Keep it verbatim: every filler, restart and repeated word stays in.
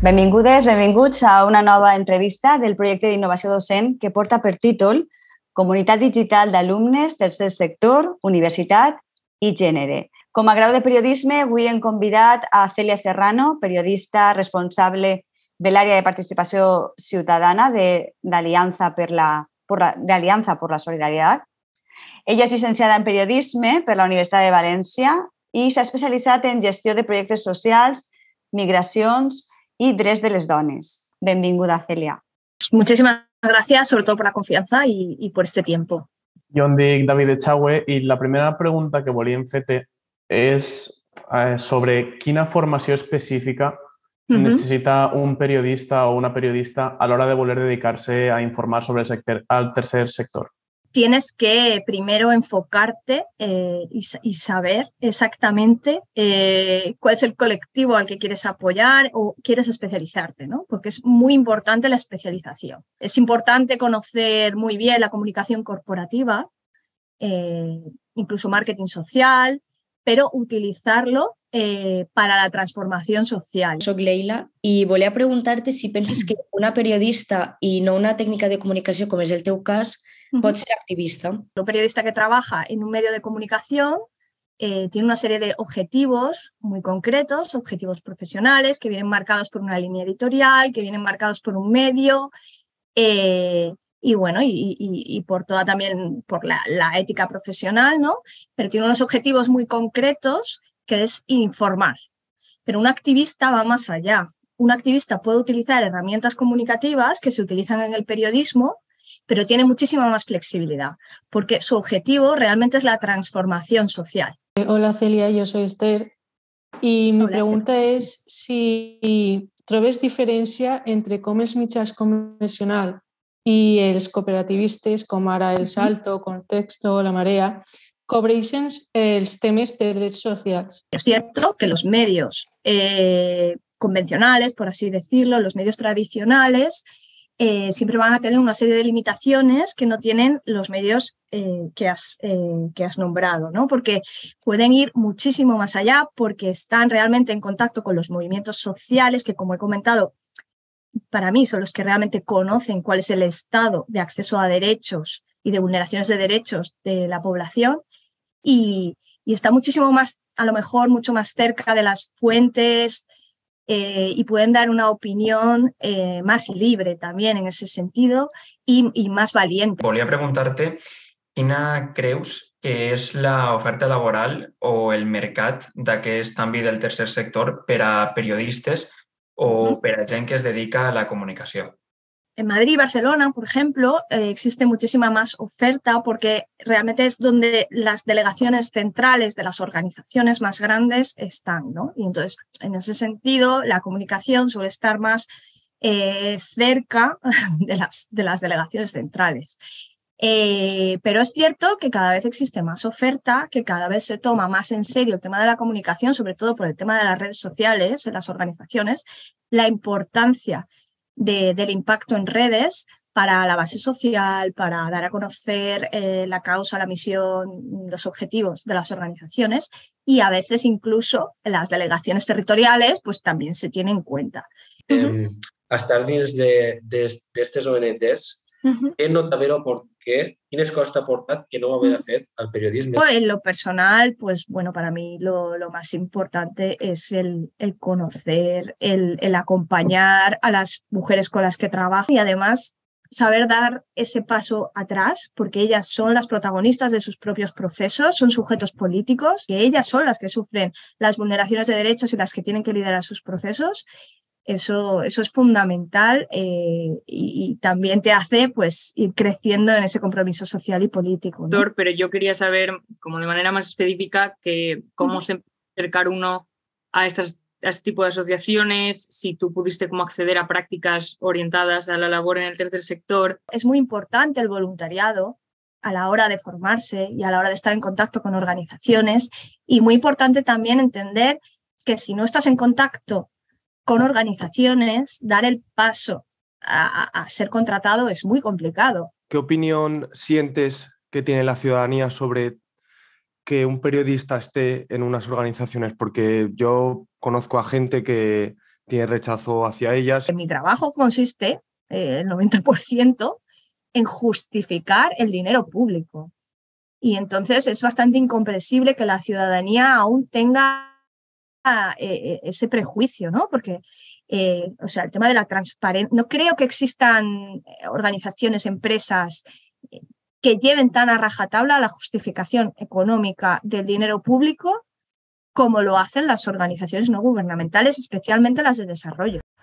Benvingudes, benvinguts a una nova entrevista del projecte d'innovació docent que porta per títol Comunitat digital d'alumnes, tercer sector, universitat i gènere. Com a grau de periodisme, avui hem convidat a Cèlia Serrano, periodista responsable de l'àrea de participació ciutadana d'Aliança per la, por la, de Alianza por la Solidaritat. Ella és llicenciada en periodisme per la Universitat de València i s'ha especialitzat en gestió de projectes socials, migracions y drets de les dones. Benvinguda, Cèlia. Muchísimas gracias, sobre todo por la confianza y, y por este tiempo. Jo em dic David Echagüe i la primera pregunta que volíem fer-te és eh, sobre quina formació específica uh-huh. necessita un periodista o una periodista a l'hora de voler dedicar-se a informar sobre el, sector, el tercer sector. Tienes que primero enfocarte eh, y, y saber exactamente eh, cuál es el colectivo al que quieres apoyar o quieres especializarte, ¿no? Porque es muy importante la especialización. Es importante conocer muy bien la comunicación corporativa, eh, incluso marketing social, pero utilizarlo eh, para la transformación social. Soc Leila i volia preguntar-te si penses que una periodista i no una tècnica de comunicació, com és el teu cas, pot ser activista. Un periodista que trabaja en un medio de comunicación eh, tiene una serie de objetivos muy concretos, objetivos profesionales que vienen marcados por una línea editorial, que vienen marcados por un medio eh, y bueno, y, y, y por toda también por la, la ética profesional, ¿no? Pero tiene unos objetivos muy concretos que es informar. Pero un activista va más allá. Un activista puede utilizar herramientas comunicativas que se utilizan en el periodismo, pero tiene muchísima más flexibilidad, porque su objetivo realmente es la transformación social. Hola Celia, yo soy Esther i mi Hola, pregunta Esther. és si trobes diferència entre com els mitjans convencionals i els cooperativistes, com ara el Salto, Contexto, La Marea, cobreixen els temes de drets socials. Es cierto que los medios eh, convencionales, por así decirlo, los medios tradicionales, Eh, siempre van a tener una serie de limitaciones que no tienen los medios eh, que, has, eh, que has nombrado, ¿no? Porque pueden ir muchísimo más allá, porque están realmente en contacto con los movimientos sociales que, como he comentado, para mí son los que realmente conocen cuál es el estado de acceso a derechos y de vulneraciones de derechos de la población y, y está muchísimo más, a lo mejor, mucho más cerca de las fuentes Eh, y pueden dar una opinión eh, más libre también en ese sentido y, y más valiente. Volia preguntar-te quina creus que és l'oferta laboral o el mercat d'aquest àmbit del tercer sector per a periodistes o uh-huh. per a gent que es dedica a la comunicació. En Madrid y Barcelona, por ejemplo, eh, existe muchísima más oferta porque realmente es donde las delegaciones centrales de las organizaciones más grandes están, ¿no? Y entonces, en ese sentido, la comunicación suele estar más eh, cerca de las, de las delegaciones centrales. Eh, pero es cierto que cada vez existe más oferta, que cada vez se toma más en serio el tema de la comunicación, sobre todo por el tema de las redes sociales en las organizaciones, la importancia De, del impacto en redes para la base social, para dar a conocer eh, la causa, la misión, los objetivos de las organizaciones y a veces incluso las delegaciones territoriales pues también se tienen en cuenta. Eh, estar dins d'aquestes O N Ges, uh-huh. què no t'haver-ho por què? Quines coses t'ha portat que no ho haver fet al periodisme? En lo personal, pues bueno, para mí lo, lo más importante es el, el conocer, el, el acompañar a las mujeres con las que trabajo y además saber dar ese paso atrás, porque ellas son las protagonistas de sus propios procesos, son sujetos políticos, que ellas son las que sufren las vulneraciones de derechos y las que tienen que liderar sus procesos. Eso, eso es fundamental eh, y, y también te hace pues, ir creciendo en ese compromiso social y político, ¿no? Pero yo quería saber, como de manera más específica, que cómo se acercar uno a, estas, a este tipo de asociaciones, si tú pudiste como acceder a prácticas orientadas a la labor en el tercer sector. Es muy importante el voluntariado a la hora de formarse y a la hora de estar en contacto con organizaciones y muy importante también entender que si no estás en contacto con organizaciones, dar el paso a, a ser contratado es muy complicado. ¿Qué opinión sientes que tiene la ciudadanía sobre que un periodista esté en unas organizaciones? Porque yo conozco a gente que tiene rechazo hacia ellas. Mi trabajo consiste, eh, el noventa por ciento, en justificar el dinero público. Y entonces es bastante incomprensible que la ciudadanía aún tenga eh, ese prejuicio, ¿no? Porque eh, o sea, el tema de la transparencia, no creo que existan organizaciones, empresas que lleven tan a rajatabla la justificación económica del dinero público como lo hacen las organizaciones no gubernamentales, especialmente las de desarrollo.